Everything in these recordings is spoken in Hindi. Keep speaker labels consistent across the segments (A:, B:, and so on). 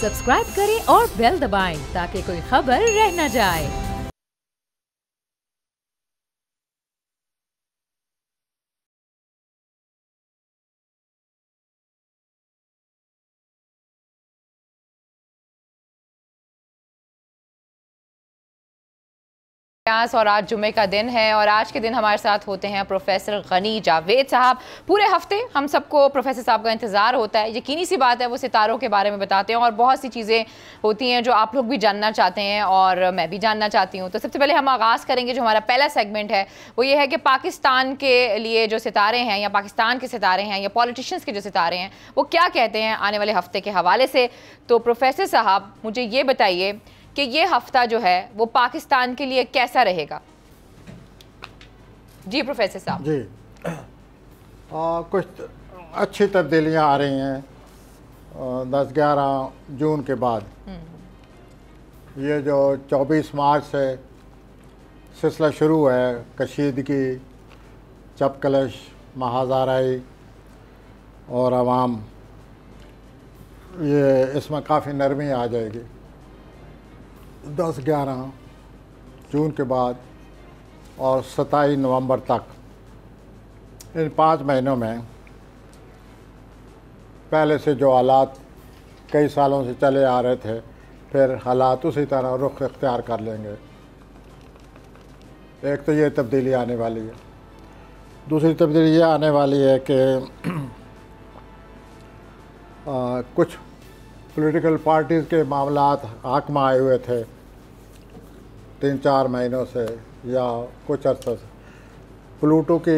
A: सब्सक्राइब करें और बेल दबाएं ताकि कोई खबर रह न जाए।
B: और आज जुमे का दिन है और आज के दिन हमारे साथ होते हैं प्रोफेसर गनी जावेद साहब। पूरे हफ्ते हम सबको प्रोफेसर साहब का इंतज़ार होता है। यकीनी सी बात है वो सितारों के बारे में बताते हैं और बहुत सी चीज़ें होती हैं जो आप लोग भी जानना चाहते हैं और मैं भी जानना चाहती हूँ। तो सबसे पहले हम आगाज़ करेंगे, जो हमारा पहला सेगमेंट है वो ये है कि पाकिस्तान के लिए जो सितारे हैं या पाकिस्तान के सितारे हैं या पॉलिटिशियंस के जो सितारे हैं वो क्या कहते हैं आने वाले हफ्ते के हवाले से। तो प्रोफेसर साहब मुझे ये बताइए कि ये हफ्ता जो है वो पाकिस्तान के लिए कैसा रहेगा। जी प्रोफेसर साहब।
C: जी कुछ अच्छी तब्दीलियां आ रही हैं 10-11 जून के बाद। ये जो 24 मार्च से सिलसिला शुरू है, कशीदगी, चपकलश, महाज़ाराई और अवाम, ये इसमें काफ़ी नरमी आ जाएगी 10-11 जून के बाद और 27 नवंबर तक। इन 5 महीनों में पहले से जो हालात कई सालों से चले आ रहे थे, फिर हालात उसी तरह रुख इख्तियार कर लेंगे। एक तो ये तब्दीली आने वाली है। दूसरी तब्दीली ये आने वाली है कि कुछ पॉलिटिकल पार्टीज़ के मामलात हाक में आए हुए थे 3-4 महीनों से या कुछ अर्से से। प्लूटो की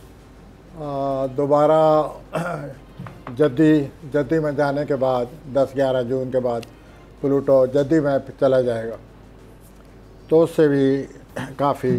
C: दोबारा जद्दी में जाने के बाद 10-11 जून के बाद प्लूटो जद्दी में चला जाएगा, तो उससे भी काफ़ी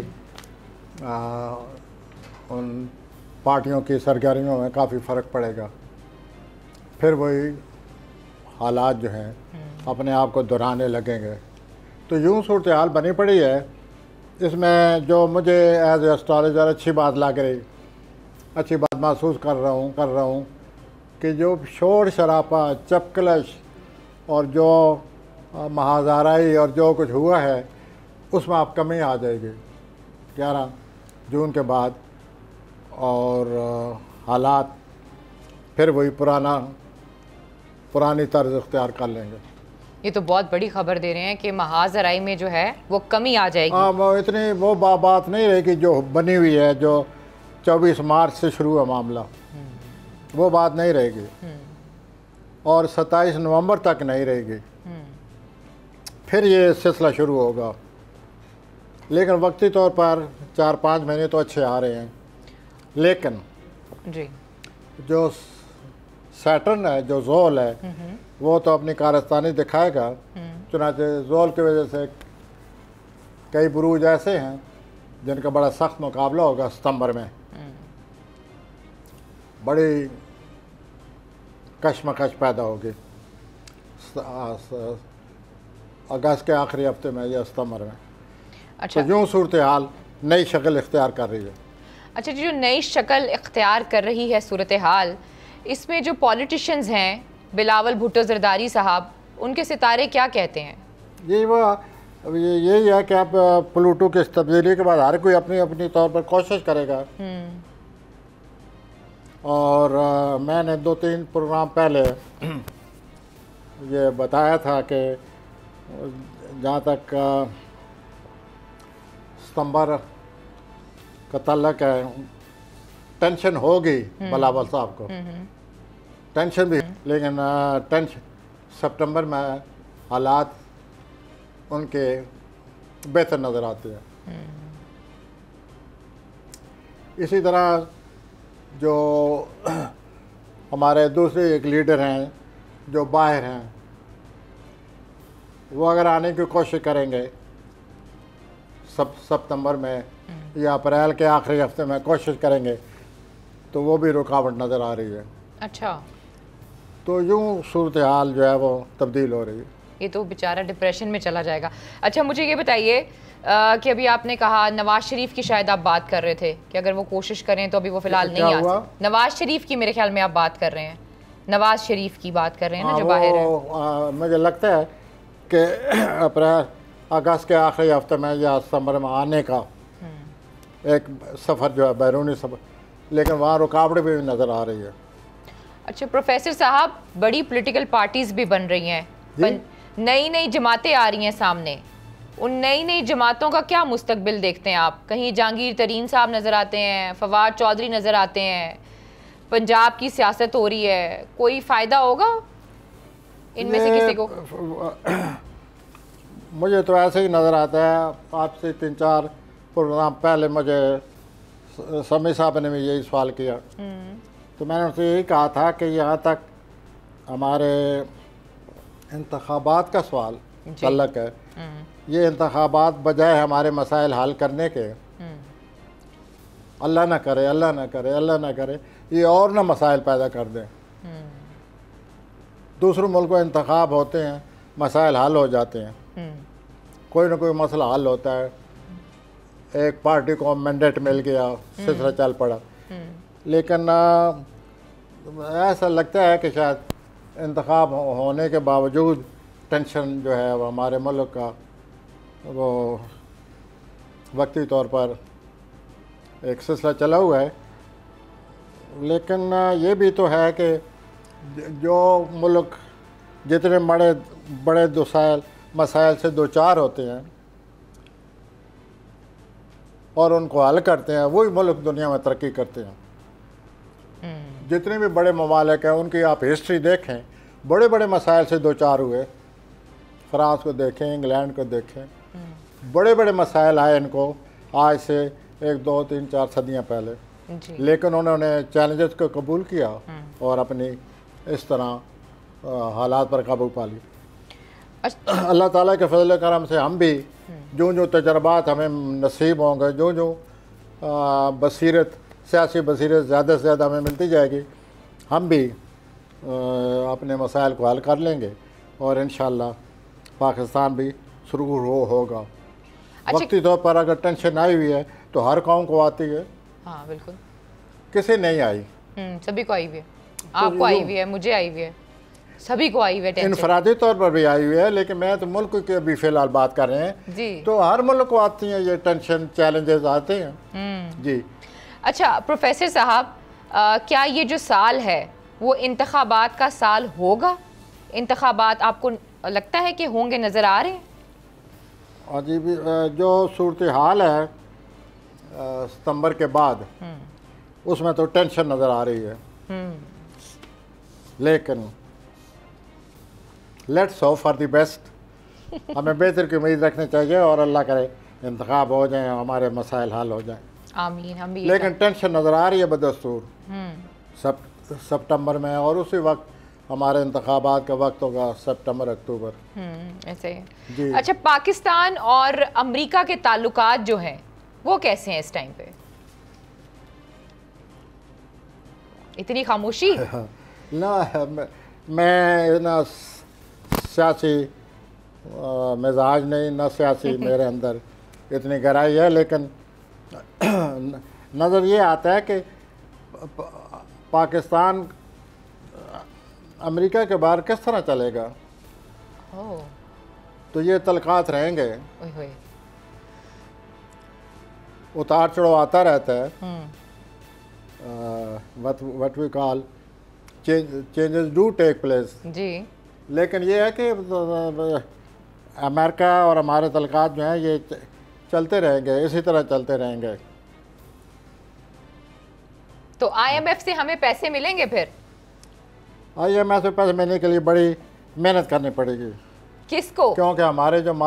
C: उन पार्टियों की सरगर्मियों में काफ़ी फ़र्क पड़ेगा। फिर वही हालात जो हैं अपने आप को दोहराने लगेंगे। तो यूँ सूरत हाल बनी पड़ी है। इसमें जो मुझे एज एस्ट्रोलॉजर अच्छी बात लग रही, अच्छी बात महसूस कर रहा हूँ कि जो शोर शराबा, चपकलश और जो महाज़ाराई और जो कुछ हुआ है उसमें अब कमी आ जाएगी 11 जून के बाद, और हालात फिर वही पुरानी तर्ज इख्तियार कर लेंगे।
B: ये तो बहुत बड़ी खबर दे रहे हैं कि महाज़राई में जो है वो कमी आ जाएगी।
C: हाँ, वो इतनी वो बात नहीं रहेगी जो बनी हुई है, जो 24 मार्च से शुरू है मामला, वो बात नहीं रहेगी और 27 नवंबर तक नहीं रहेगी। फिर ये सिलसिला शुरू होगा। लेकिन वक्ती तौर पर 4-5 महीने तो अच्छे आ रहे हैं। लेकिन
B: जी
C: जो सैटर्न है, जो जोल है, वो तो अपनी कारस्तानी दिखाएगा। चुनांचे जोल की वजह से कई बुरूज ऐसे हैं जिनका बड़ा सख्त मुकाबला होगा सितंबर में। बड़ी कशमकश पैदा होगी अगस्त के आखिरी हफ्ते में या सितंबर में।
B: अच्छा,
C: तो यूँ सूरत हाल नई शक्ल इख्तियार कर रही है।
B: अच्छा, जो नई शक्ल इख्तियार कर रही है सूरत हाल, इसमें जो पॉलिटिशियंस हैं, बिलावल भुट्टो जरदारी साहब, उनके सितारे क्या कहते हैं?
C: यही है कि आप प्लूटो के इस तब्दीली के बाद हर कोई अपनी अपनी तौर पर कोशिश करेगा। और मैंने 2-3 प्रोग्राम पहले ये बताया था कि जहाँ तक सितंबर का तल्लक है, टेंशन होगी बिलावल साहब को, टेंशन भी, लेकिन टेंशन सितंबर में हालात उनके बेहतर नज़र आते हैं। इसी तरह जो हमारे दूसरे एक लीडर हैं जो बाहर हैं, वो अगर आने की कोशिश करेंगे सितंबर में या अप्रैल के आखिरी हफ्ते में कोशिश करेंगे, तो वो भी रुकावट नज़र आ रही है।
B: अच्छा,
C: तो यूँ सूरत हाल जो है वो तब्दील हो रही है।
B: ये तो बेचारा डिप्रेशन में चला जाएगा। अच्छा, मुझे ये बताइए कि अभी आपने कहा नवाज शरीफ की, शायद आप बात कर रहे थे कि अगर वो कोशिश करें तो अभी वो फिलहाल नहीं आ सकते। नवाज शरीफ की मेरे ख्याल में आप बात कर रहे हैं। नवाज शरीफ की बात कर रहे हैं ना, जो बाहर है।
C: मुझे लगता है कि अप्रैल अगस्त के आखिरी हफ्ते में या सितंबर में आने का एक सफ़र जो है, बैरूनी सफ़र, लेकिन वहाँ रुकावटें भी नज़र आ रही है।
B: अच्छा प्रोफेसर साहब, बड़ी पॉलिटिकल पार्टीज भी बन रही हैं, नई नई जमातें आ रही हैं सामने, उन नई नई जमातों का क्या मुस्तकबिल देखते हैं आप? कहीं जहांगीर तरीन साहब नज़र आते हैं, फवाद चौधरी नज़र आते हैं, पंजाब की सियासत हो रही है, कोई फ़ायदा होगा इनमें से किसी को?
C: मुझे तो ऐसे ही नज़र आता है। आपसे 3-4 प्रोग्राम पहले मुझे समी साहब ने भी यही सवाल किया, तो मैंने उनसे यही कहा था कि यहाँ तक हमारे इंतखाबात का सवाल तल्लक है, ये इंतखाबात बजाय हमारे मसाइल हल करने के, अल्लाह ना करे, अल्लाह ना करे, अल्लाह ना करे, ये और ना मसाइल पैदा कर दें। दूसरे मुल्कों में इंतखाब होते हैं, मसाइल हल हो जाते हैं, कोई ना कोई मसला हल होता है, एक पार्टी को मैंडेट मिल गया, सिलसिला चल पड़ा। लेकिन ऐसा लगता है कि शायद इंतखाब होने के बावजूद टेंशन जो है वो हमारे मुल्क का वो वक्ती तौर पर एक सिलसिला चला हुआ है। लेकिन ये भी तो है कि जो मुल्क जितने बड़े बड़े मसाइल से दो चार होते हैं और उनको हल करते हैं, वही मुल्क दुनिया में तरक्की करते हैं। जितने भी बड़े ममालिक हैं उनकी आप हिस्ट्री देखें, बड़े बड़े मसाइल से दो चार हुए। फ्रांस को देखें, इंग्लैंड को देखें, बड़े बड़े मसाइल आए इनको आज से 1, 2, 3, 4 सदियाँ पहले, लेकिन उन्होंने चैलेंजेस को कबूल किया और अपनी इस तरह हालात पर काबू पा ली। अल्लाह ताला के फजल करम से हम भी जो जो तजर्बात हमें नसीब होंगे, जो जो बसीरत, सियासी बसीरत ज़्यादा से ज़्यादा हमें मिलती जाएगी, हम भी अपने मसाइल को हल कर लेंगे और इंशाअल्लाह पाकिस्तान भी सुरगुर होगा।
B: अच्छा,
C: वक्ती तौर पर अगर टेंशन आई हुई है तो हर कौम को आती है।
B: हाँ बिल्कुल,
C: किसी नहीं आई,
B: सभी को आई हुई है, आपको आई हुई है, मुझे आई हुई है, सभी को आई हुई है टेंशन।
C: इनफरादी तौर पर भी आई हुई है, लेकिन मैं तो मुल्क की अभी फ़िलहाल बात कर रहे हैं
B: जी।
C: तो हर मुल्क को आती हैं ये टेंशन, चैलेंजेस आते हैं जी।
B: अच्छा प्रोफेसर साहब, क्या ये जो साल है वो इंतखाबात का साल होगा? इंतखाबात आपको लगता है कि होंगे, नज़र आ रहे हैं?
C: अजीब जो सूरत हाल है सितंबर के बाद, उसमें तो टेंशन नज़र आ रही है, लेकिन let's hope for the best. हमें बेहतर की उम्मीद रखनी चाहिए और अल्लाह करे इंतखाब हो जाए, हमारे मसाइल हल हो जाए,
B: आमीन। हम भी,
C: लेकिन टेंशन नज़र आ रही है बदस्तूर सितंबर में, और उसी वक्त हमारे इंतखाबात का वक्त होगा सितंबर अक्टूबर
B: ऐसे ही। अच्छा, पाकिस्तान और अमेरिका के ताल्लुकात जो हैं वो कैसे हैं इस टाइम पे? इतनी खामोशी?
C: ना मैं ना सियासी मिजाज नहीं, ना सियासी मेरे अंदर इतनी गहराई है, लेकिन नज़र ये आता है कि पाकिस्तान अमेरिका के बाहर किस तरह चलेगा। तो ये तलकात रहेंगे, उतार चढ़ाव आता रहता है। What we call changes do take place
B: जी,
C: लेकिन ये है कि अमेरिका और हमारे तलकात जो हैं ये चलते रहेंगे, इसी तरह चलते रहेंगे।
B: तो IMF से हमें पैसे मिलेंगे फिर?
C: IMF से पैसे मिलने के लिए बड़ी मेहनत करनी पड़ेगी।
B: किसको?
C: क्योंकि हमारे जो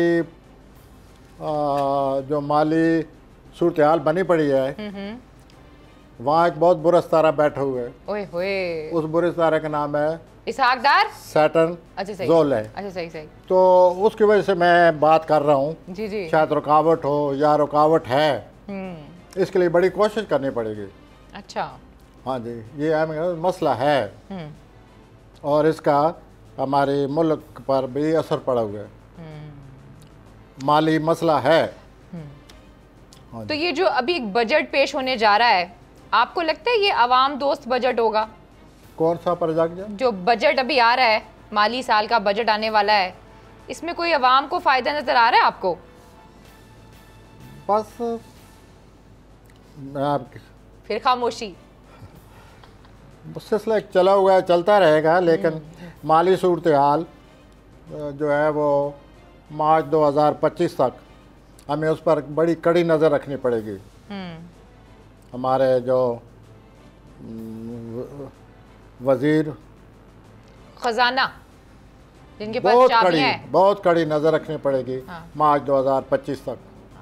C: माली सूरत हाल बनी पड़ी है, वहाँ एक बहुत बुरा सितारा बैठा हुआ है।
B: ओए होए।
C: उस बुरे सितारे का नाम है
B: इसहाक डार,
C: सैटर्न।
B: अच्छा सही,
C: जोल है।
B: अच्छा सही सही।
C: तो उसकी वजह से मैं बात कर रहा हूँ
B: जी जी।
C: शायद रुकावट हो या रुकावट है, इसके लिए बड़ी कोशिश करनी पड़ेगी।
B: अच्छा
C: हाँ जी, ये मसला है और इसका हमारे मुल्क पर भी असर पड़ा हुआ है, माली मसला है।
B: तो ये जो अभी एक बजट पेश होने जा रहा है, आपको लगता है ये आवाम दोस्त बजट होगा?
C: कौन सा प्रोजेक्ट?
B: जो बजट अभी आ रहा है, माली साल का बजट आने वाला है, इसमें कोई अवाम को फ़ायदा नज़र आ रहा है आपको?
C: बस मैं
B: फिर खामोशी।
C: सिलसिला चला हुआ है, चलता रहेगा, लेकिन माली सूरत हाल जो है वो मार्च 2025 तक हमें उस पर बड़ी कड़ी नज़र रखनी पड़ेगी। हमारे जो वज़ीर
B: खजाना जिनके पास चाबियां हैं,
C: बहुत कड़ी नज़र रखनी पड़ेगी मार्च 2025 तक,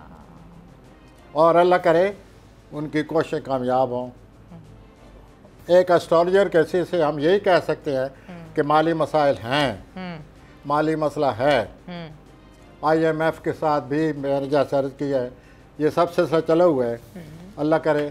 C: और अल्लाह करे उनकी कोशिशें कामयाब हों। एक एस्ट्रोलॉजर कैसे से हम यही कह सकते हैं कि माली मसाइल हैं, माली मसला है। IMF के साथ भी मैंने जैसा अर्ज़ किया है, ये सब सिलसिला चला हुआ है। अल्लाह करे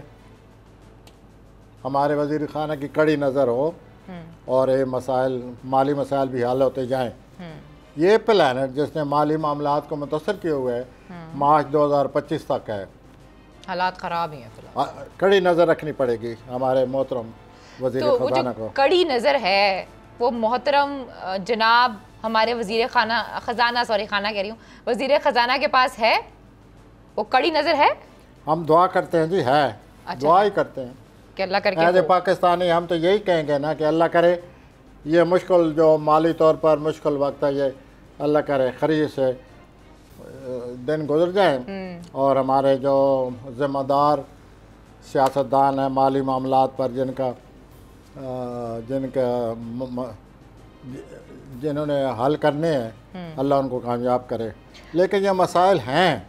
C: हमारे वज़ीर खाना की कड़ी नज़र हो और ये मसाइल, माली मसाइल भी हल होते जाएं। ये प्लानट जिसने माली मामलात को मुतासर किए हुए है मार्च 2025 तक है।
B: हालात ख़राब ही हैं फिलहाल,
C: कड़ी नज़र रखनी पड़ेगी हमारे मोहतरम वज़ीर
B: तो
C: ख़जाना को।
B: कड़ी नज़र है वो मोहतरम जनाब हमारे वज़ीर ख़जाना, सॉरी खाना कह रही हूँ, वज़ीर ख़जाना के पास है वो कड़ी नज़र है।
C: हम दुआ करते हैं जी, है।
B: अच्छा,
C: दुआ ही करते हैं
B: कि अल्लाह करके
C: एज ए पाकिस्तानी। हम तो यही कहेंगे ना कि अल्लाह करे ये मुश्किल जो माली तौर पर मुश्किल वक्त है, ये अल्लाह करे खरीद से दिन गुजर जाए और हमारे जो ज़िम्मेदार सियासतदान हैं माली मामलात पर, जिन्होंने हल करने हैं, अल्लाह उनको कामयाब करे। लेकिन ये मसाइल हैं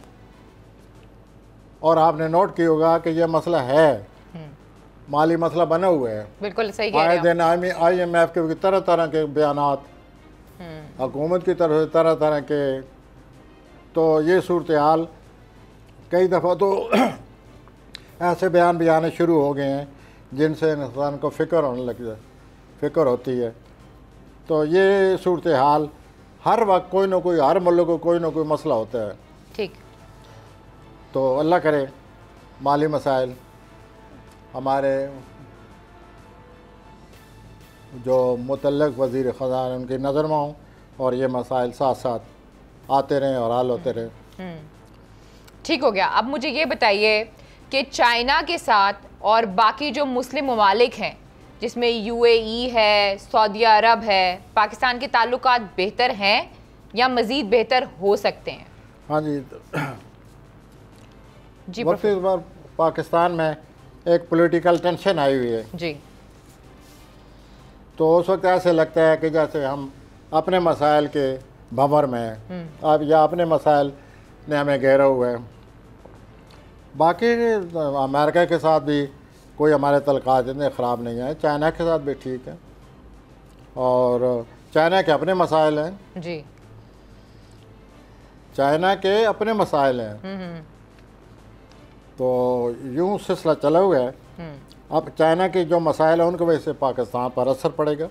C: और आपने नोट किया होगा कि ये मसला है, माली मसला बना हुआ है।
B: बिल्कुल सही कह रहे
C: आए
B: हैं।
C: दिन IMF के तरह तरह के बयानात, हुकूमत की तरफ से तरह तरह के, तो ये सूरत हाल कई दफ़ा तो ऐसे बयान भी आने शुरू हो गए हैं जिनसे इंसान को फ़िक्र होने लगी है, फ़िक्र होती है। तो ये सूरत हाल हर वक्त कोई ना कोई, हर मुल्क को कोई ना कोई मसला होता है।
B: ठीक,
C: तो अल्लाह करे माली मसाइल हमारे जो मुतल्लक़ वज़ीर ख़ज़ाना उनकी नज़र में हों और ये मसाइल साथ साथ आते रहें और हल होते रहें।
B: ठीक हो गया। अब मुझे ये बताइए कि चाइना के साथ और बाकी जो मुस्लिम ममालिक हैं जिसमें UAE है, सऊदी अरब है, पाकिस्तान के ताल्लुकात बेहतर हैं या मज़ीद बेहतर हो सकते हैं?
C: हाँ जी,
B: जी
C: वक्त इस बार पाकिस्तान में एक पॉलिटिकल टेंशन आई हुई है
B: जी,
C: तो उस वक्त ऐसे लगता है कि जैसे हम अपने मसाइल के भंवर में हैं, अब या अपने मसाइल ने हमें घेरा हुआ है। बाकी अमेरिका के साथ भी कोई हमारे तल्क़ात इतने ख़राब नहीं है, चाइना के साथ भी ठीक है और चाइना के अपने मसाइल हैं
B: जी,
C: चाइना के अपने मसाइल हैं। तो यूँ सिलसिला चला हुआ है। अब चाइना के जो मसाइल हैं उनकी वजह से पाकिस्तान पर असर पड़ेगा।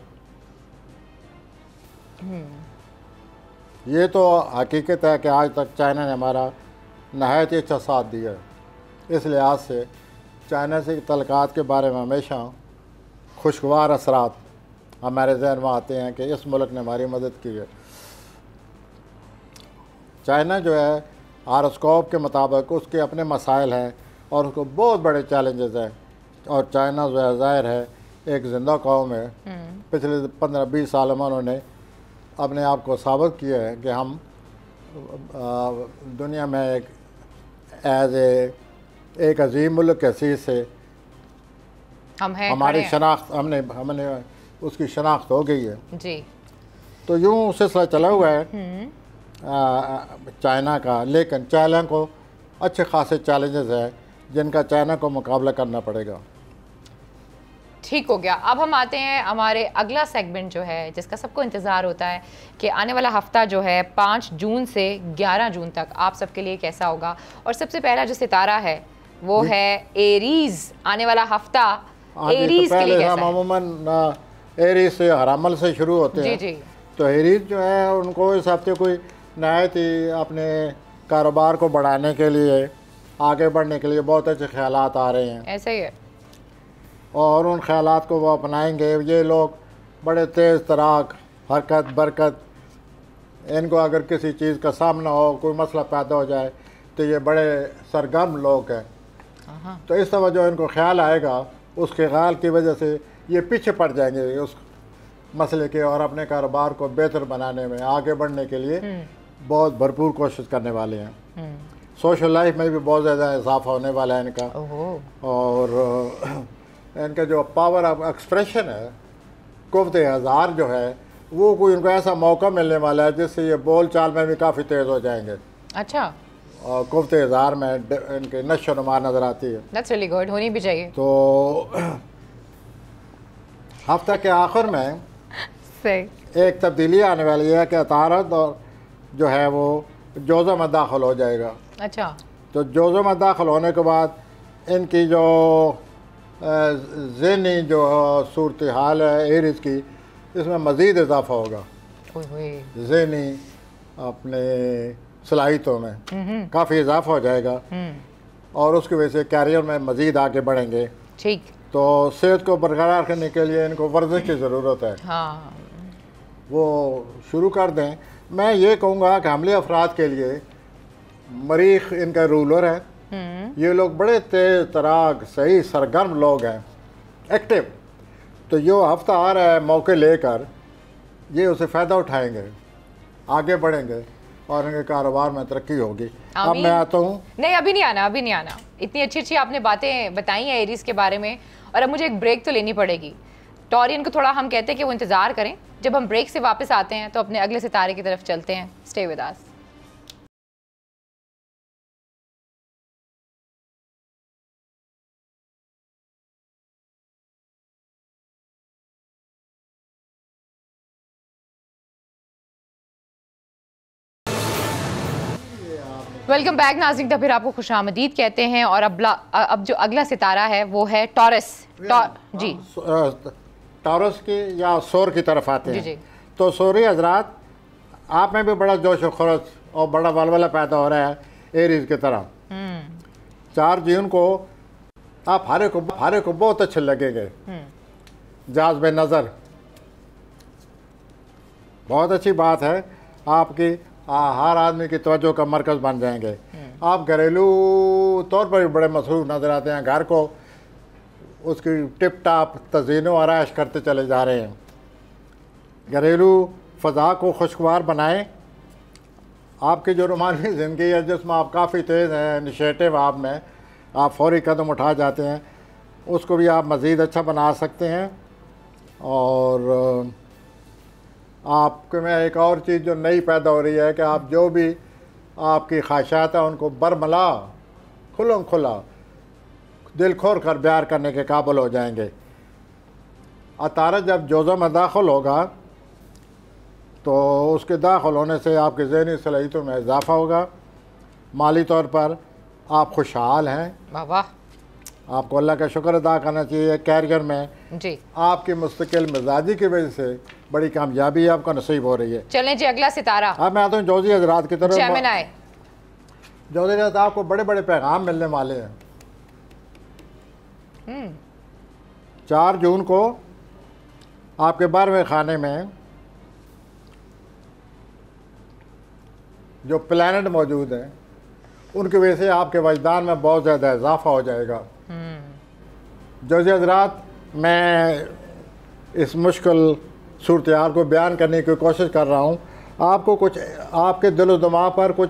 C: ये तो हकीकत है कि आज तक चाइना ने हमारा नहायत ही अच्छा साथ दिया है। इस लिहाज से चाइना से तल्क़ात के बारे में हमेशा खुशगवार असरात हमारे जहन में आते हैं कि इस मुल्क ने हमारी मदद की है। चाइना जो है हारोस्कोप के मुताबिक उसके अपने मसाइल हैं और उसको बहुत बड़े चैलेंजेस हैं और चाइना जो है ज़ाहिर है एक ज़िंदा कौम है। पिछले 15-20 सालों में उन्होंने अपने आप को साबित किया है कि हम दुनिया में एक अजीम मुल्क की हैसियत से हमारी शनाख्त हमने उसकी शनाख्त हो गई है
B: जी।
C: तो यूँ सिलसिला चला हुआ है चाइना का। लेकिन चाइना को अच्छे खासे चैलेंजेस है जिनका चाइना को मुकाबला करना पड़ेगा।
B: ठीक हो गया। अब हम आते हैं हमारे अगला सेगमेंट जो है जिसका सबको इंतज़ार होता है कि आने वाला हफ्ता जो है 5 जून से 11 जून तक आप सबके लिए कैसा होगा। और सबसे पहला जो सितारा है वो है एरीज। आने वाला हफ्ता एरीज के लिए कैसा है?
C: अमूमन एरीज से हरामल से शुरू होते हैं।
B: जी जी।
C: तो एरीज जो है उनको इस हफ्ते कोई नहायत ही अपने कारोबार को बढ़ाने के लिए, आगे बढ़ने के लिए बहुत अच्छे ख्यालात आ रहे हैं।
B: ऐसा ही है।
C: और उन ख़यालात को वो अपनाएंगे। ये लोग बड़े तेज़ तराक, हरकत बरकत, इनको अगर किसी चीज़ का सामना हो, कोई मसला पैदा हो जाए तो ये बड़े सरगर्म लोग हैं। तो इस तरह जो इनको ख्याल आएगा, उस ख्याल की वजह से ये पीछे पड़ जाएंगे उस मसले के, और अपने कारोबार को बेहतर बनाने में, आगे बढ़ने के लिए बहुत भरपूर कोशिश करने वाले हैं। सोशल लाइफ में भी बहुत ज़्यादा इजाफा होने वाला है इनका। और इनका जो पावर ऑफ एक्सप्रेशन है, कुव्वत हज़ार जो है, वो कोई इनको ऐसा मौका मिलने वाला है जिससे ये बोल चाल में भी काफ़ी तेज़ हो जाएंगे।
B: अच्छा।
C: और कुव्वत हज़ार में इनके नशो नुमा नज़र आती है।
B: That's really good, होनी भी चाहिए।
C: तो हफ्ते के आखिर में
B: सही
C: एक तब्दीली आने वाली है कि अतारत और जो है वो जोज़ों में दाखिल हो जाएगा।
B: अच्छा।
C: तो जोज़ों में दाखिल होने के बाद इनकी जो ज़हनी जो सूरत हाल है एरीज़ की, इसमें मज़ीद इजाफा होगा। ज़हनी अपने सलाहियतों में काफ़ी इजाफा हो जाएगा, और उसकी वजह से कैरियर में मज़ीद आगे बढ़ेंगे।
B: ठीक।
C: तो सेहत को बरकरार करने के लिए इनको वर्जिश की ज़रूरत है।
B: हाँ।
C: वो शुरू कर दें। मैं ये कहूँगा कि हमले अफराद के लिए मरीख इनका रूलर है। ये लोग बड़े तेज़ तराक, सही सरगर्म लोग हैं, एक्टिव। तो जो हफ्ता आ रहा है मौके लेकर, ये उसे फ़ायदा उठाएंगे, आगे बढ़ेंगे और इनके कारोबार में तरक्की होगी। अब मैं आता हूँ।
B: नहीं, अभी नहीं आना, अभी नहीं आना। इतनी अच्छी अच्छी आपने बातें बताई हैं एरीज के बारे में, और अब मुझे एक ब्रेक तो लेनी पड़ेगी। टॉरियन को थोड़ा हम कहते हैं कि वो इंतज़ार करें, जब हम ब्रेक से वापस आते हैं तो अपने अगले सितारे की तरफ चलते हैं। Stay with us. Welcome back नाज़रीन, तो फिर आपको खुशामदीद कहते हैं। और अब जो अगला सितारा है वो है टॉरस। जी,
C: टॉरस की या सोर की तरफ आते हैं।
B: जी।
C: तो सोरी हजरात, आप में भी बड़ा जोश व खरोश और बड़ा वलवला पैदा हो रहा है एरीज की तरह। 4 जून को आप हारे को बहुत अच्छे लगेंगे। जाज़्ब नज़र, बहुत अच्छी बात है। आपकी हर आदमी की तवज्जो का मरकज़ बन जाएंगे। आप घरेलू तौर पर भी बड़े मसरूफ़ नज़र आते हैं। घर को उसकी टिप टाप तज़ीन व आराइश करते चले जा रहे हैं। घरेलू फ़ज़ा को खुशगवार बनाएं। आपकी जो रोमानी ज़िंदगी है, जिसमें आप काफ़ी तेज़ हैं, इनिशिएटिव आप में, आप फौरी कदम उठा जाते हैं, उसको भी आप मज़ीद अच्छा बना सकते हैं। और आपके में एक और चीज़ जो नई पैदा हो रही है कि आप जो भी आपकी ख्वाहिशात हैं उनको बरमला खुलम खुला दिल खोर कर बयान करने के काबिल हो जाएंगे। अतारत जब जोज़ों में दाखिल होगा तो उसके दाखिल होने से आपकी ज़हनी सलाहियतों में इजाफ़ा होगा। माली तौर पर आप खुशहाल हैं।
B: वाह,
C: आपको अल्लाह का शुक्र अदा करना चाहिए। कैरियर में
B: जी
C: आपकी मुस्तकिल मिजाजी की वजह से बड़ी कामयाबी आपको नसीब हो रही है।
B: चलें जी, अगला सितारा।
C: अब मैं आता हूँ जोजी हजरात की तरफ।
B: जेमिनी।
C: जोजी हजरात, आपको बड़े बड़े पैगाम मिलने वाले हैं। 4 जून को आपके 12वें खाने में जो प्लैनेट मौजूद हैं, उनकी वजह से आपके वजदान में बहुत ज़्यादा इजाफा हो जाएगा। जोजी हजरात, मैं इस मुश्किल सूरत हाल को बयान करने की कोशिश कर रहा हूँ। आपको कुछ आपके दिलो दिमाग पर कुछ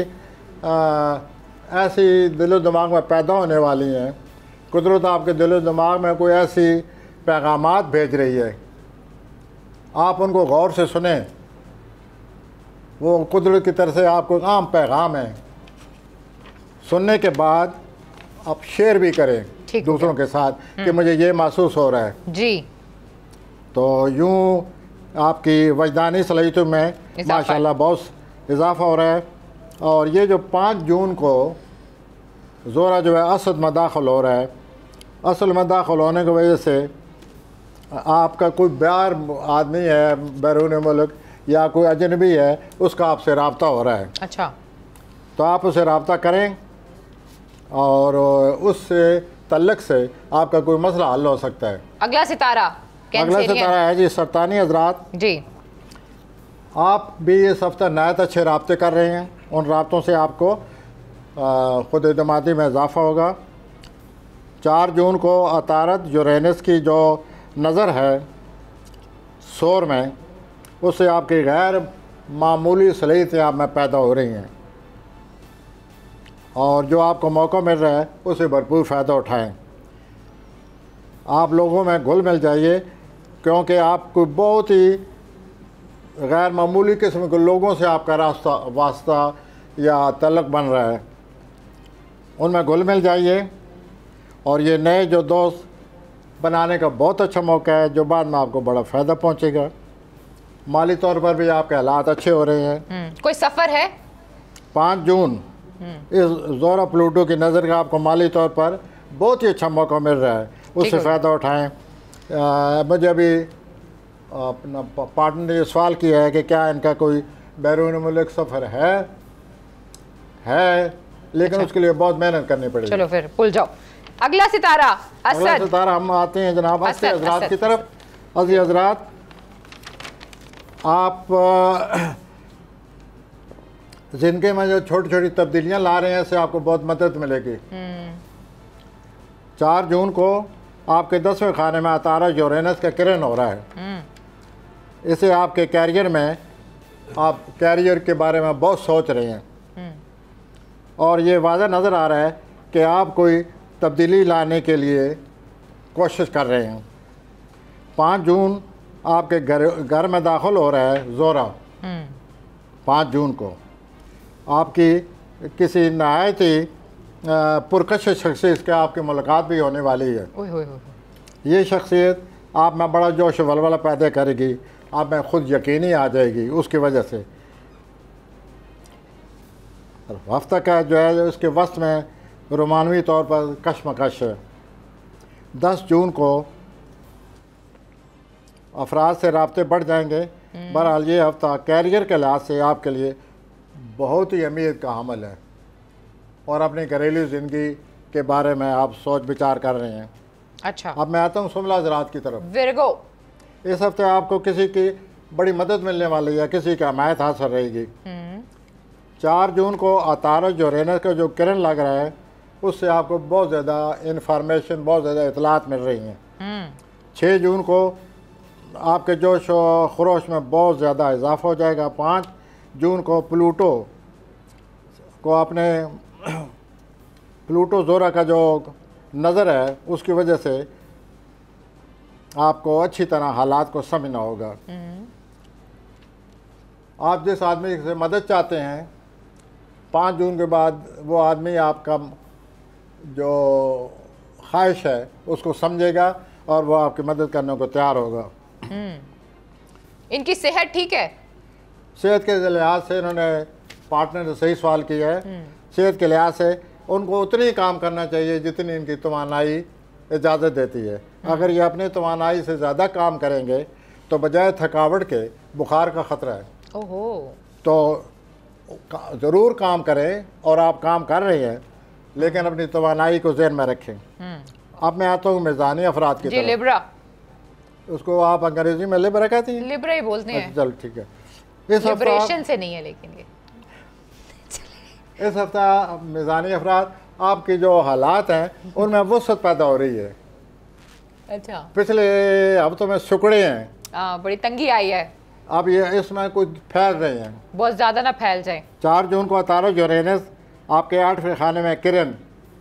C: ऐसी दिलो दिमाग में पैदा होने वाली हैं। कुदरत आपके दिलो दिमाग में कोई ऐसी पैगामात भेज रही है, आप उनको गौर से सुने। वो कुदरत की तरफ से आपको आम पैगाम है। सुनने के बाद आप शेयर भी करें दूसरों के साथ कि मुझे ये महसूस हो रहा है
B: जी।
C: तो यूँ आपकी वजदानी सलाहियतों में माशाल्लाह बहुत इजाफा हो रहा है। और ये जो 5 जून को ज़ोरा जो है असद में दाखिल हो रहा है, असल में दाखिल होने की वजह से आपका कोई बाहर आदमी है, बैरून मुल्क या कोई अजनबी है, उसका आपसे रब्ता हो रहा है।
B: अच्छा।
C: तो आप उसे रब्ता करें और उससे तल्लक से आपका कोई मसला हल हो सकता है।
B: अगला सितारा
C: अगला सितारा है जी सरतानी हजरात
B: जी।
C: आप भी इस हफ्ता नहायत अच्छे राब्ते कर रहे हैं, उन राब्तों से आपको ख़ुद एतमादी में इजाफ़ा होगा। 4 जून को अतारत यूरेनस की जो नज़र है शोर में, उससे आपकी गैर मामूली सलीतें आप में पैदा हो रही हैं और जो आपको मौका मिल रहा है उसे भरपूर फ़ायदा उठाएं। आप लोगों में घुल मिल जाइए, क्योंकि आपको बहुत ही गैर मामूली किस्म के लोगों से आपका वास्ता या तल्लक बन रहा है। उनमें घुल मिल जाइए और ये नए जो दोस्त बनाने का बहुत अच्छा मौका है, जो बाद में आपको बड़ा फ़ायदा पहुंचेगा। माली तौर पर भी आपके हालात अच्छे हो रहे हैं।
B: कोई सफ़र है? मुझे
C: जून इस ज़ोरा प्लूटो की नज़र का आपको माली तौर पर बहुत ही अच्छा मौका मिल रहा है, उससे फ़ायदा उठाएँ। मुझे अभी अपना पार्टनर ने ये सवाल किया है कि क्या इनका कोई बैरून मुल्क सफ़र है, लेकिन उसके लिए बहुत मेहनत करनी पड़ेगी।
B: चलो फिर भूल जाओ। अगला सितारा असद।
C: अगला सितारा हम आते हैं जनाब असद हजरात की तरफ। असद हजरात, आप ज़िंदगी में जो छोटी छोटी तब्दीलियां ला रहे हैं, इससे आपको बहुत मदद मिलेगी। 4 जून को आपके 10वें खाने में अतारत यूरेनस का किरण हो रहा है। इसे आपके कैरियर में, आप कैरियर के बारे में बहुत सोच रहे हैं और ये वाज़ह नज़र आ रहा है कि आप कोई तब्दीली लाने के लिए कोशिश कर रहे हैं। 5 जून आपके घर में दाखिल हो रहा है ज़ोरा। 5 जून को आपकी किसी नहायत ही पुरकश शख्सियत के आपकी मुलाकात भी होने वाली है। ये शख्सियत आप में बड़ा जोश वलवला पैदा करेगी, आप में खुद यकीनी आ जाएगी। उसकी वजह से हफ्ता का जो है उसके वस्त में रोमानवी तौर पर कशमकश है। 10 जून को अफराद से राब्ते बढ़ जाएंगे। बहरहाल ये हफ्ता कैरियर के लिहाज से आपके लिए बहुत ही अहमियत का हामिल है और अपनी घरेलू ज़िंदगी के बारे में आप सोच विचार कर रहे हैं।
B: अच्छा,
C: अब मैं आता हूँ सुमला हज़रात की तरफ।
B: विरगो,
C: इस हफ्ते आपको किसी की बड़ी मदद मिलने वाली है, किसी की हमायत हासिल रहेगी। 4 जून को अतारत यूरेनस का जो किरण लग रहा है, उससे आपको बहुत ज़्यादा इंफॉर्मेशन, बहुत ज़्यादा इतलात मिल रही हैं। 6 जून को आपके जोश खरोश में बहुत ज़्यादा इजाफा हो जाएगा। 5 जून को प्लूटो को अपने प्लूटो ज़ोरा का जो नज़र है, उसकी वजह से आपको अच्छी तरह हालात को समझना होगा। आप जिस आदमी से मदद चाहते हैं, 5 जून के बाद वो आदमी आपका जो ख्वाहिश है उसको समझेगा और वो आपकी मदद करने को तैयार होगा।
B: इनकी सेहत ठीक है?
C: सेहत के लिहाज से इन्होंने पार्टनर ने सही सवाल किया है। सेहत के लिहाज से उनको उतनी ही काम करना चाहिए जितनी इनकी तवानाई इजाज़त देती है। अगर ये अपनी तवानाई से ज़्यादा काम करेंगे तो बजाय थकावट के बुखार का ख़तरा है।
B: ओहो।
C: तो ज़रूर काम करें और आप काम कर रहे हैं, लेकिन अपनी तवानाई को ज़हन में रखें। अब मैं आता हूँ मिज़ानी अफराद की तरफ।
B: लिब्रा, उसको
C: आप अंग्रेजी में लिब्रा कहती हैं?
B: लिब्रा ही बोलते हैं।
C: चल ठीक है।
B: लिबरेशन से नहीं है, लेकिन ये
C: इस हफ्ता मिज़ानी अफराद आपके जो हालात हैं उनमें वसत पैदा हो रही है।
B: अच्छा,
C: पिछले हफ्तों में सुकड़े हैं,
B: बड़ी तंगी आई है।
C: अब ये इसमें कुछ फैल रहे हैं,
B: बहुत ज़्यादा ना फैल जाए।
C: 4 जून को अतारत यूरेनस आपके 8वें खाने में किरण,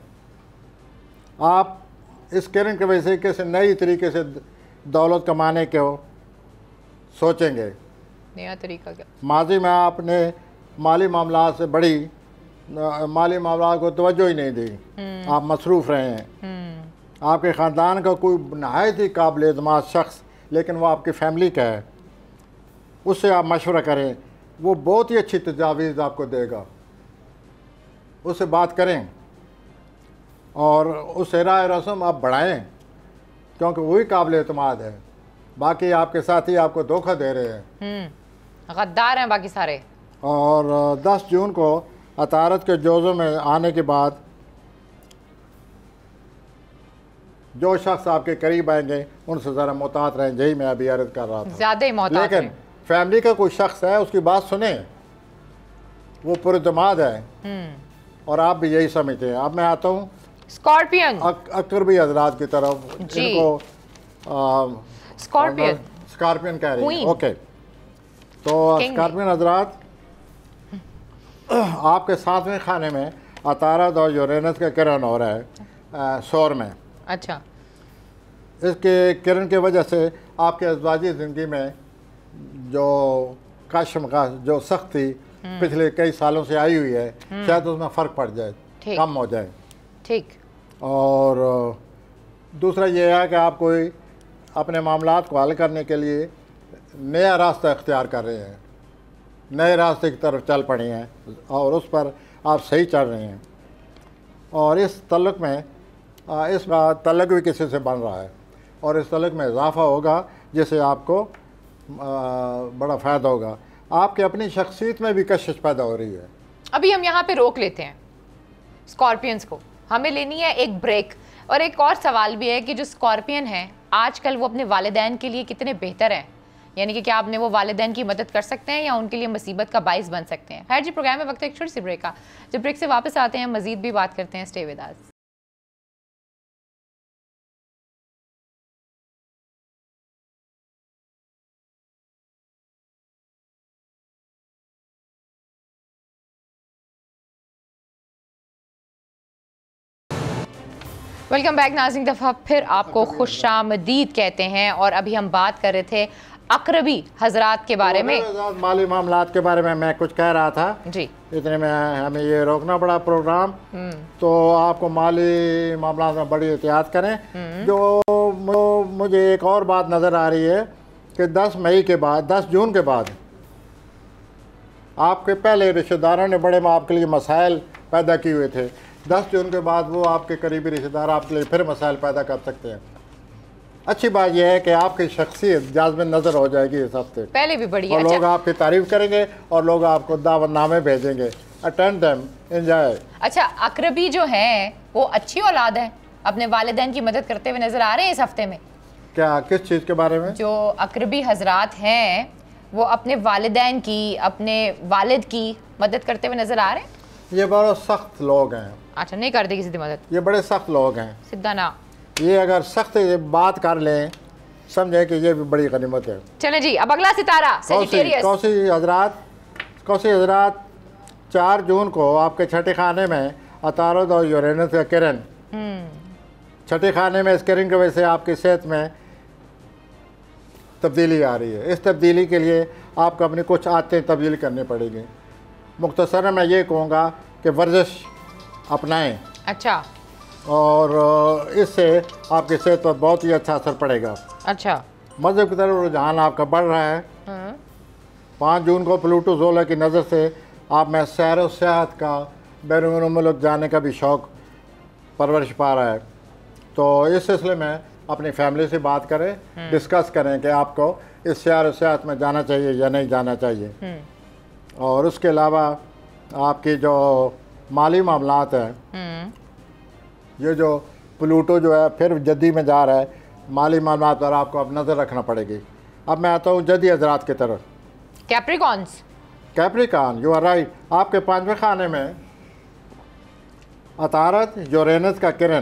C: आप इस किरण की वजह से किसी नई तरीके से दौलत कमाने को सोचेंगे।
B: नया तरीका क्या? माजी
C: में आपने माली मामला से बड़ी माली मामला को तवज्जो ही नहीं दी, आप मसरूफ़ रहे हैं। आपके ख़ानदान का कोई नहायत ही काबिल एतमाद शख्स, लेकिन वो आपकी फैमिली का है, उससे आप मशवरा करें, वो बहुत ही अच्छी तजावीज़ आपको देगा। उससे बात करें और उससे राय रस्म आप बढ़ाएं, क्योंकि वही काबिल एतमाद है। बाकी आपके साथी आपको धोखा दे रहे हैं,
B: गद्दार हैं बाकी सारे।
C: और 10 जून को अतारत के जोज़ों में आने के बाद जो शख्स आपके करीब आएंगे उनसे ज़रा मुतात रहें, यही मैं अभी अर्ज़ कर रहा था।
B: ज़्यादा ही मोहतात
C: लेकिन
B: हैं।
C: फैमिली का कोई शख्स है, उसकी बात सुने, वो पुरतमाद है और आप भी यही समझते हैं। अब मैं आता हूँ
B: स्कॉर्पियन।
C: अकरबी हजरात की तरफ, जिनको
B: स्कॉर्पियन
C: स्कॉर्पियन कह रही हैं।
B: Queen।
C: ओके, तो स्कॉर्पियन हजरात, आपके 7वें खाने में अतारद और यूरेनस का किरण हो रहा है सौर में।
B: अच्छा।
C: इसके किरण की वजह से आपके अज़वाजी ज़िंदगी में जो कशमकश जो सख्ती पिछले कई सालों से आई हुई है, शायद उसमें फ़र्क पड़ जाए, कम हो जाए।
B: ठीक।
C: और दूसरा ये है कि आप कोई अपने मामलात को हल करने के लिए नया रास्ता इख्तियार कर रहे हैं, नए रास्ते की तरफ चल पड़े हैं और उस पर आप सही चल रहे हैं। और इस तल्लुक़ में इस तल्लुक़ भी किसी से बन रहा है और इस तल्लुक़ में इजाफ़ा होगा जिससे आपको बड़ा फ़ायदा होगा। आपके अपनी शख्सियत में भी कशिश पैदा हो रही है।
B: अभी हम यहाँ पे रोक लेते हैं स्कॉर्पियंस को, हमें लेनी है एक ब्रेक। और एक और सवाल भी है कि जो स्कॉर्पियन हैं आजकल वो अपने वालिदैन के लिए कितने बेहतर हैं, यानी कि क्या आपने वो वालिदैन की मदद कर सकते हैं या उनके लिए मुसीबत का बाइस बन सकते हैं। खैर जी, प्रोग्राम में वक्त है एक छोटी सी ब्रेक का। जब ब्रेक से वापस आते हैं मजीद भी बात करते हैं। Stay with us. Welcome back नाज़रीन, दफ़ा फिर आपको खुशामदीद कहते हैं। और अभी हम बात कर रहे थे अकरबी हजरात के बारे में,
C: माली मामलात के बारे में मैं कुछ कह रहा था
B: जी।
C: इतने में हमें ये रोकना पड़ा प्रोग्राम। तो आपको माली मामलात में बड़ी एहतियात करें। जो मुझे एक और बात नज़र आ रही है कि 10 मई के बाद, 10 जून के बाद आपके पहले रिश्तेदारों ने बड़े आपके लिए मसाइल पैदा किए हुए थे। 10 जून के बाद वो आपके करीबी रिश्तेदार आपके लिए फिर मसाइल पैदा कर सकते हैं। अच्छी बात यह है कि आपकी शख्सियत जाज़ब नज़र हो जाएगी इस हफ्ते,
B: पहले भी बड़ी
C: और लोग आपकी तारीफ करेंगे और लोग आपको दावतनामे भेजेंगे। Attend them, enjoy.
B: अच्छा, अकरबी जो हैं वो अच्छी औलाद है, अपने वालिदैन की मदद करते हुए नजर आ रहे हैं इस हफ्ते में।
C: क्या, किस चीज़ के बारे में?
B: जो अकरबी हजरात हैं वो अपने वालिदैन की, अपने वालिद की मदद करते हुए नजर आ रहे हैं।
C: ये बड़े सख्त लोग हैं।
B: अच्छा, नहीं करते किसी की मदद,
C: ये बड़े सख्त लोग हैं।
B: सीधा ना।
C: ये अगर सख्त बात कर लें, समझे कि ये भी बड़ी गनीमत है।
B: चलें जी, अब अगला सितारा सेजिटेरियस।
C: कौसी हजरात 4 जून को आपके छठे खाने में अतारद और यूरेनस का किरण, छठे खाने में इस किरण की वजह से आपकी सेहत में तब्दीली आ रही है। इस तब्दीली के लिए आपको अपनी कुछ आदतें तब्दील करनी पड़ेगी। मुख्तसर मैं ये कहूँगा कि वर्जिश अपनाएं।
B: अच्छा।
C: और इससे आपकी सेहत पर बहुत ही अच्छा असर पड़ेगा।
B: अच्छा।
C: मज़हब की तरफ रुझान आपका बढ़ रहा है। 5 जून को प्लूटो ज़ोला की नज़र से आप में सैर व सियाहत का, बैरून मुल्क जाने का भी शौक़ परवरिश पा रहा है। तो इस सिलसिले में अपनी फैमिली से बात करें, डिस्कस करें कि आपको इस सैर व सियाहत में जाना चाहिए या नहीं जाना चाहिए। और उसके अलावा आपकी जो माली मामलात हैं, ये जो प्लूटो जो है फिर जद्दी में जा रहा है, माली मामलात पर आपको अब नज़र रखना पड़ेगी। अब मैं आता हूँ जद्दी हजरात की तरफ। Capricorn, you are right. आपके 5वें खाने में अतारद यूरेनस का किरण,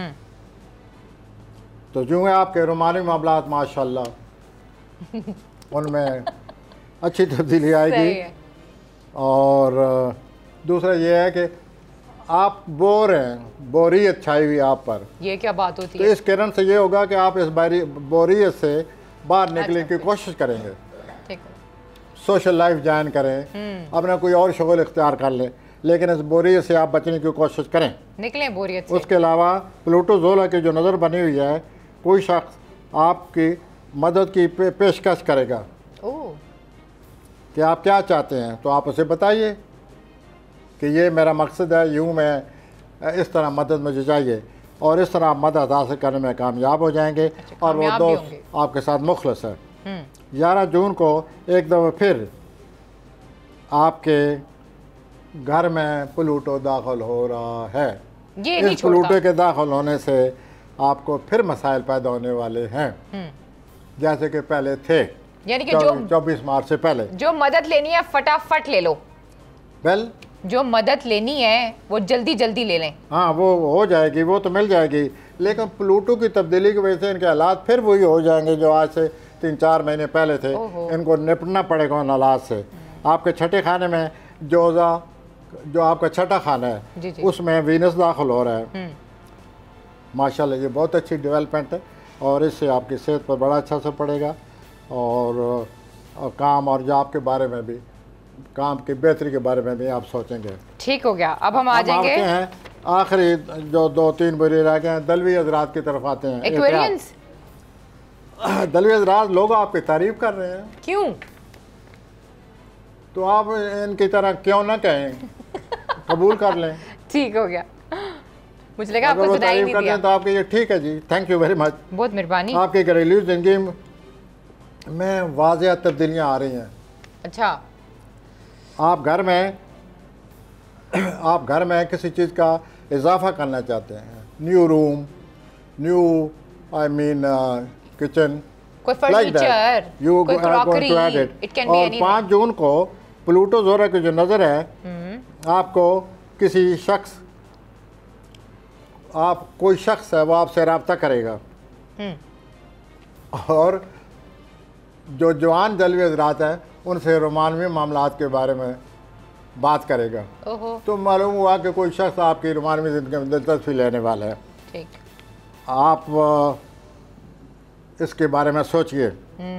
C: तो जो है आपके रोमानी मामलात माशाल्लाह उनमें अच्छी तब्दीली आएगी। और दूसरा ये है कि आप बोर हैं, बोरियत छाई हुई आप पर।
B: ये क्या बात होती
C: है? तो इस किरण से ये होगा कि आप इस बोरियत से बाहर निकलने की कोशिश करेंगे। ठीक है। सोशल लाइफ ज्वाइन करें, अपना कोई और शगल इख्तियार कर लें, लेकिन इस बोरियत से आप बचने की कोशिश करें,
B: निकलें बोरियत से।
C: उसके अलावा प्लूटो ज़ोला की जो नज़र बनी हुई है, कोई शख्स आपकी मदद की पेशकश करेगा कि आप क्या चाहते हैं, तो आप उसे बताइए कि ये मेरा मकसद है, यूँ मैं इस तरह मदद मुझे चाहिए, और इस तरह मदद हासिल करने में कामयाब हो जाएंगे। अच्छा, और वो दोस्त आपके साथ मुखलस है। 11 जून को एक दफ़ा फिर आपके घर में प्लूटो दाखिल हो रहा है।
B: ये
C: इस प्लूटो के दाखिल होने से आपको फिर मसाइल पैदा होने वाले हैं जैसे कि पहले थे,
B: यानी कि जो
C: 24 मार्च से पहले।
B: जो मदद लेनी है फटाफट ले लो,
C: वेल
B: जो मदद लेनी है वो जल्दी जल्दी ले लें।
C: हाँ, वो हो जाएगी, वो तो मिल जाएगी, लेकिन प्लूटो की तब्दीली की वजह से इनके हालात फिर वही हो जाएंगे जो आज से 3-4 महीने पहले थे। इनको निपटना पड़ेगा उन हालात से। आपके छठे खाने में जो आपका छठा खाना है
B: जी जी।
C: उसमें वीनस दाखिल हो रहा है। माशाल्लाह ये बहुत अच्छी डेवलपमेंट है और इससे आपकी सेहत पर बड़ा अच्छा असर पड़ेगा और काम और जॉब के बारे में भी, काम की बेहतरी के बारे में भी आप सोचेंगे।
B: ठीक हो गया। अब हम आ जाएंगे
C: हैं आखिरी जो 2-3 बुरे रह गए हैं, दलवी हजरात की तरफ आते हैं।
B: एक्वेरियंस।
C: दलवी हजरात लोग आपकी तारीफ कर रहे हैं,
B: क्यों?
C: तो आप इनकी तरह क्यों ना कहें, कबूल कर लें।
B: ठीक हो गया। मुझे लगा
C: अगर
B: आपको
C: वो
B: सुनाई
C: तारीफ
B: नहीं
C: कर
B: दिया।
C: दें तो आपके ये ठीक है जी, थैंक यू वेरी मच।
B: बहुत मेहरबानी।
C: आपकी घरेलू जिंदगी में वाज़ेह तब्दीलियाँ आ रही हैं।
B: अच्छा,
C: आप घर में किसी चीज़ का इजाफा करना चाहते हैं, new room, new I mean kitchen,
B: कोई फर्नीचर, कोई crockery, it can be anything.
C: 5 जून को प्लूटो ज़ोरा की जो नज़र है आपको कोई शख्स है वो आपसे रब्ता करेगा और जो जवान दलवी हज़रात हैं उनसे रोमानवी मामलात के बारे में बात करेगा। तो मालूम हुआ कि कोई शख्स आपकी रोमानवी ज़िंदगी में दिलचस्पी लेने वाला है।
B: ठीक।
C: आप इसके बारे में सोचिए।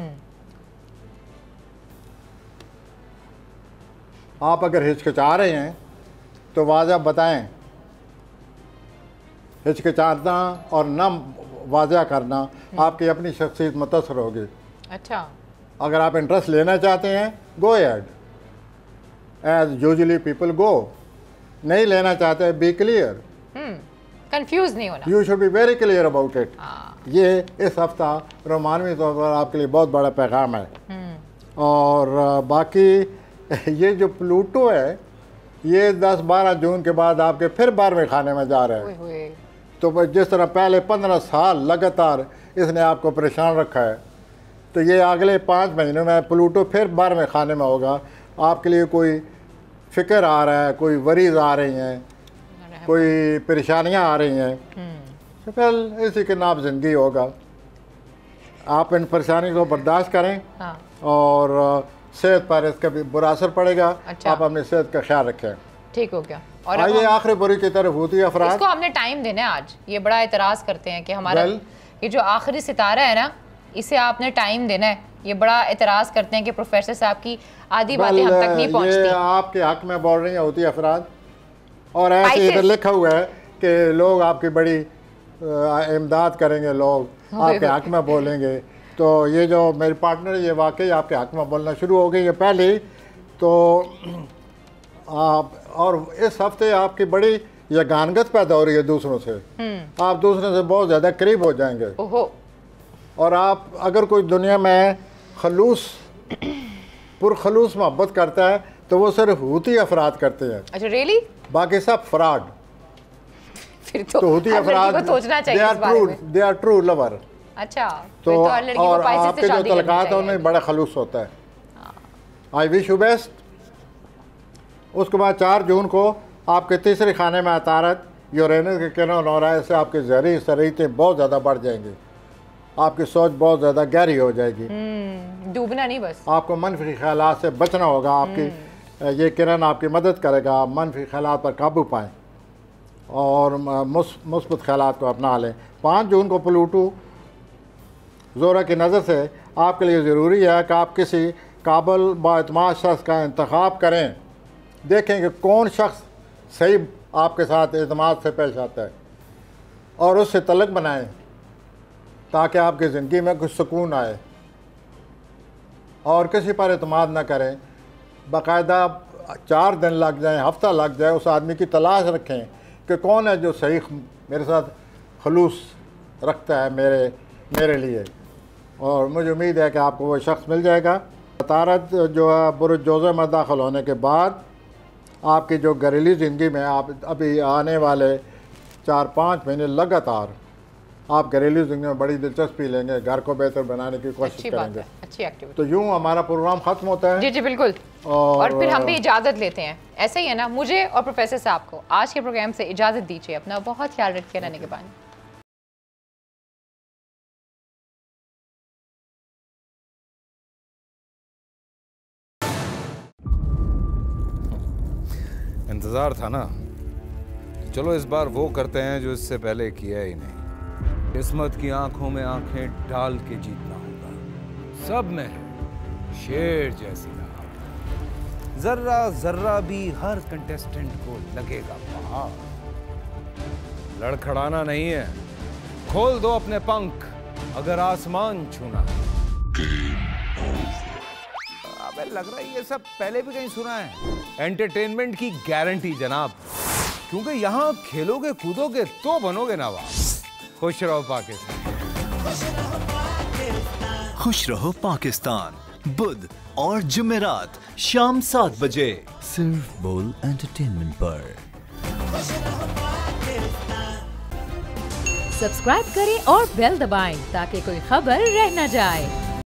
C: आप अगर हिचकिचा रहे हैं तो वाज़ह बताएं। हिचकिचाना और न वाज़ह करना आपकी अपनी शख्सियत मुतासर होगी।
B: अच्छा,
C: अगर आप इंटरेस्ट लेना चाहते हैं go ahead, as usually people go. नहीं लेना चाहते बी क्लियर,
B: कंफ्यूज नहीं होना।
C: You should be very clear about it. ये इस हफ्ता रोमानवी तौर पर आपके लिए बहुत बड़ा पैगाम है। और बाकी ये जो प्लूटो है ये 10-12 जून के बाद आपके फिर 12वें खाने में जा रहे हैं। तो जिस तरह पहले 15 साल लगातार इसने आपको परेशान रखा है, तो ये अगले 5 महीनों में प्लूटो फिर 12वें खाने में होगा। आपके लिए कोई फ़िक्र आ रहा है, कोई वरीज आ रही हैं, कोई परेशानियां आ रही हैं, तो फिर इसी के नाम ज़िंदगी होगा। आप इन परेशानी को बर्दाश्त करें।
B: हाँ।
C: और सेहत पर इसका भी बुरा असर पड़ेगा।
B: अच्छा।
C: आप अपनी सेहत का ख्याल रखें।
B: ठीक हो गया। और
C: आइए आखिरी बुरी की तरफ होती है अफराद।
B: इसको हमने टाइम देना है आज। ये बड़ा एतराज़ करते हैं कि हमारा ये जो आखिरी सितारा है ना, इसे आपने टाइम देना है। ये बड़ा एतराज़ करते हैं कि प्रोफेसर साहब की आधी बातें हम तक नहीं पहुंचती।
C: ये आपके हक में बोल रही होती है अफराद, और ऐसे इधर लिखा हुआ है कि लोग आपकी बड़ी इमदाद करेंगे, लोग आपके हक में बोलेंगे। तो ये जो मेरी पार्टनर ये वाकई आपके हक में बोलना शुरू हो गई है पहले ही। तो आप और इस हफ्ते आपकी बड़ी यगानगत पैदा हो रही है दूसरों से। आप दूसरों से बहुत ज़्यादा करीब हो जाएंगे। और आप अगर कोई दुनिया में पुरखलूस मोहब्बत करता है तो वो सिर्फ हूती अफराद करते हैं।
B: अच्छा, रियली?
C: बाकी सब फ्रॉड।
B: फिर तो
C: हूती अफराद
B: सोचना चाहिए।
C: They are true lover.
B: अच्छा,
C: तो और आपके जो तलकात है उनमें बड़ा खलूस होता है। I wish you best. उसके बाद 4 जून को आपके तीसरे खाने में अतारत यूरेनस के किरण हो रहा है। इससे आपकी जहरी शरीतें बहुत ज़्यादा बढ़ जाएंगी, आपकी सोच बहुत ज़्यादा गहरी हो जाएगी।
B: डूबना नहीं, बस
C: आपको मनफी ख्यालात से बचना होगा। आपकी ये किरण आपकी मदद करेगा, मनफी ख्यालात पर काबू पाएँ और मुस्बत ख्यालात को अपना लें। 5 जून को प्लूटो ज़ोरा की नज़र से आपके लिए ज़रूरी है कि आप किसी काबिल बाएतमाद शख्स का इंतखाब करें। देखें कि कौन शख्स सही आपके साथ एतमाद से पेश आता है और उससे तलक बनाएं ताकि आपकी ज़िंदगी में कुछ सुकून आए। और किसी पर एतमाद ना करें, बाकायदा 4 दिन लग जाए, हफ्ता लग जाए, उस आदमी की तलाश रखें कि कौन है जो सही मेरे साथ खलूस रखता है मेरे लिए। और मुझे उम्मीद है कि आपको वो शख्स मिल जाएगा। तारत जो है बुरुज जोज़े में दाखिल होने के बाद आपकी जो घरेलू ज़िंदगी में आप अभी आने वाले 4-5 महीने लगातार आप घरेलू जिंदगी में बड़ी दिलचस्पी लेंगे, घर को बेहतर बनाने की कोशिश
B: अच्छी बात
C: करेंगे।
B: है, अच्छी एक्टिविटी।
C: तो यूँ हमारा प्रोग्राम ख़त्म होता है।
B: जी जी बिल्कुल। और फिर हम भी इजाज़त लेते हैं, ऐसे ही है ना। मुझे और प्रोफेसर साहब को आज के प्रोग्राम से इजाज़त दीजिए। अपना बहुत ख्याल रखिए। रहने के बाद
D: इंतज़ार था ना, चलो इस बार वो करते हैं जो इससे पहले किया ही नहीं। किस्मत की आंखों में आंखें डाल के जीतना होगा। सब में है शेर जैसी राह, जर्रा जर्रा भी हर कंटेस्टेंट को लगेगा पहाड़। लड़खड़ाना नहीं है, खोल दो अपने पंख अगर आसमान छूना है। अबे लग रहा है ये सब पहले भी कहीं सुना है। एंटरटेनमेंट की गारंटी जनाब, क्योंकि यहाँ खेलोगे कूदोगे तो बनोगे नवाब। खुश रहो पाकिस्तान।
E: खुश रहो पाकिस्तान, बुध और जुमेरात शाम 7 बजे सिर्फ बोल एंटरटेनमेंट पर।
A: सब्सक्राइब करें और बेल दबाएं ताकि कोई खबर रह न जाए।